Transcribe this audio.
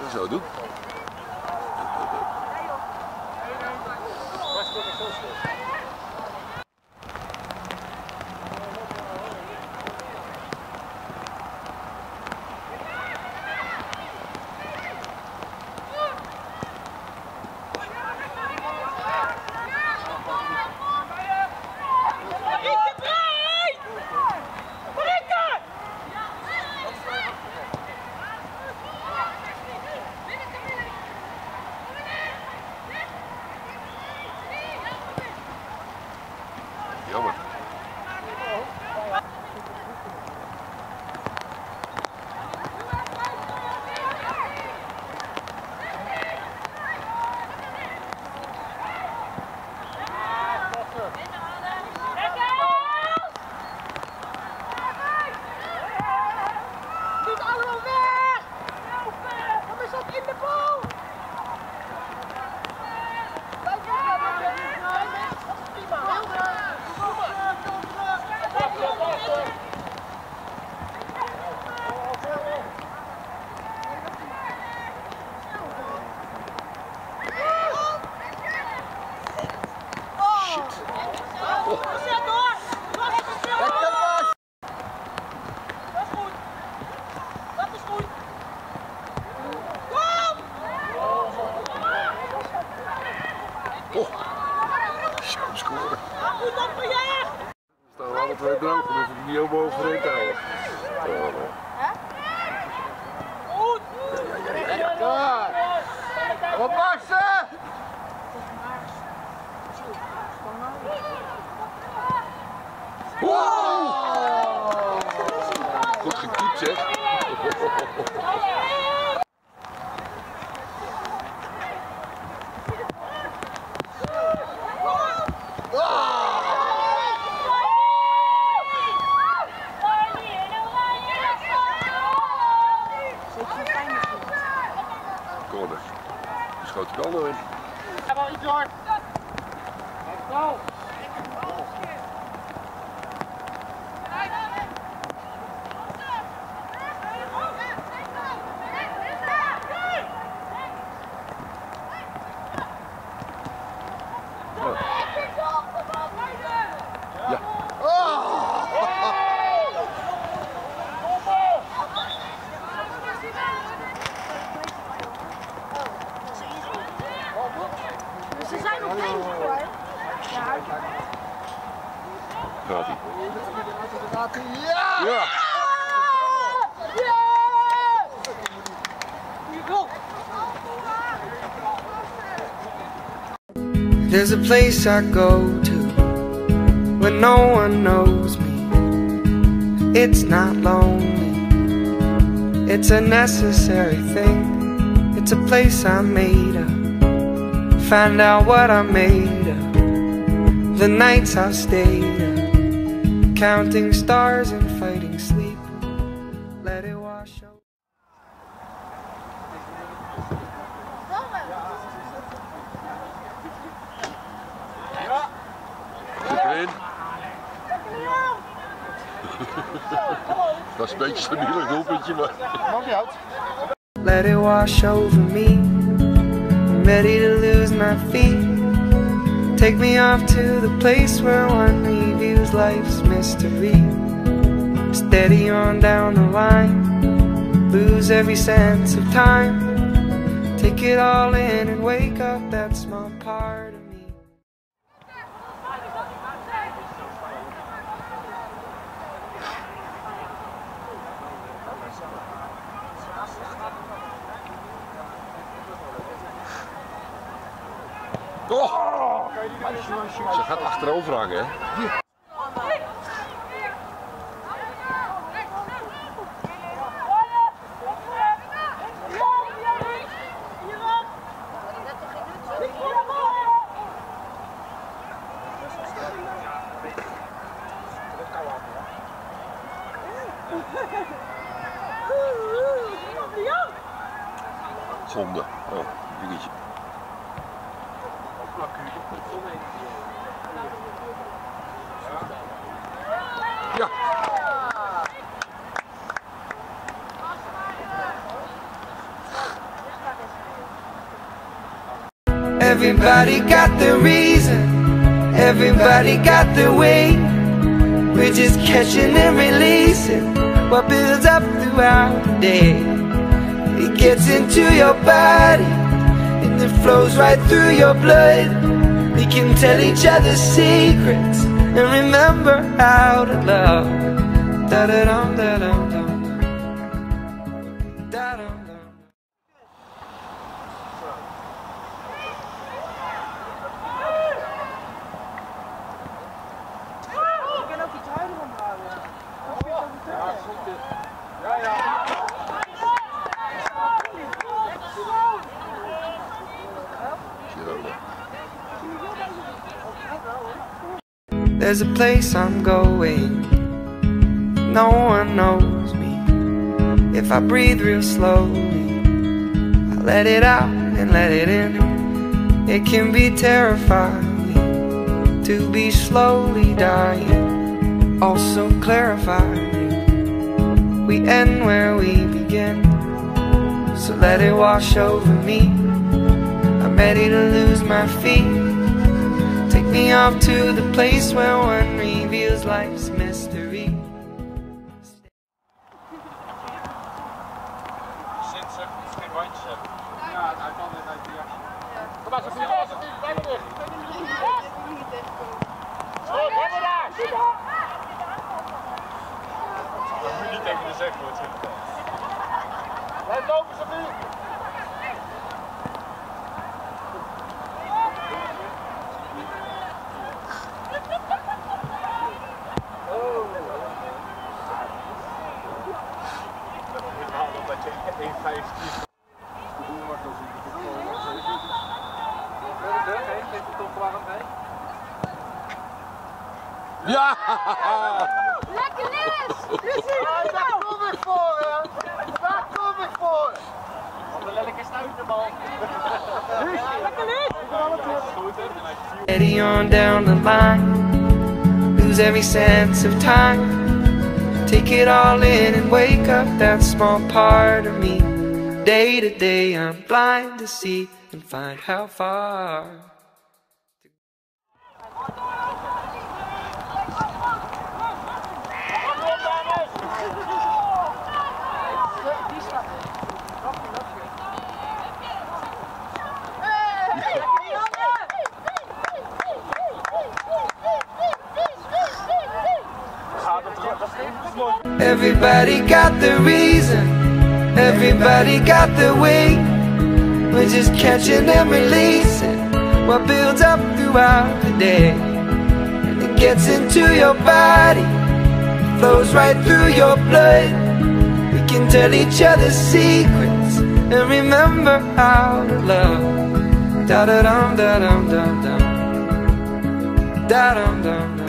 Zo doen. Jammer. Niet allemaal weg! Kom eens op in de bal! Dat is prima. Zo scoren. Goed opgejaagd! Staan we alle twee droog, dan hoef ik niet helemaal overheen te houden. Goed! Ja. Oppassen! Wow! Goed gekiept, zeg. Corner. Die schoot ik al nog in. Ja, wel iets hard. Go. Ja. Ze zijn nog bezig hoor. Gaat hij? Ja! Ja! There's a place I go to when no one knows me. It's not lonely, it's a necessary thing. It's a place I made up, find out what I made of. The nights I've stayed up, counting stars and fighting sleep. Let it wash over. Erin. Dat is een beetje een stabielig doelpuntje, maar... Maakt niet uit. Let it wash over me. I'm ready to lose my feet. Take me off to the place where one reviews life's mystery. Steady on down the line, lose every sense of time. Take it all in and wake up that small part of me. Oh! Ze gaat achterover hangen, hè? Zonde. Oh, dingetje. Ja. Everybody got their reason, everybody got their way. We're just catching and releasing what builds up throughout the day. It gets into your body and it flows right through your blood. We can tell each other secrets and remember how to love. Da-da-dum, da-dum, dum. Da-dum, dum. Ik ben ook iets huilen omhouden. Ja, ja. There's a place I'm going, no one knows me. If I breathe real slowly, I let it out and let it in. It can be terrifying to be slowly dying, also clarifying. We end where we begin, so let it wash over me. I'm ready to lose my feet. Take me off to the place where one reveals life's mystery. Sinds ze geen bandjes hebben. Ja, hij kan dit uit die jasje. Kom maar, Sofie, blijf er weg. Zo, kom maar daar! Dat moet je niet tegen de zeg worden. Blijf lopen, Sofie! Ja! Lekker Liz! Daar kom ik voor, hè! Daar kom ik voor! Op de lelijke stuit de bal. Lekker Liz! Steady on down the line, lose every sense of time. Take it all in and wake up that small part of me. Day to day I'm blind to see and find how far. Everybody got their reason, everybody got their way. We're just catching and releasing what builds up throughout the day. And it gets into your body, flows right through your blood. We can tell each other secrets and remember how to love. Da-da-dum, da-dum, dum-dum. Da-dum, dum-dum.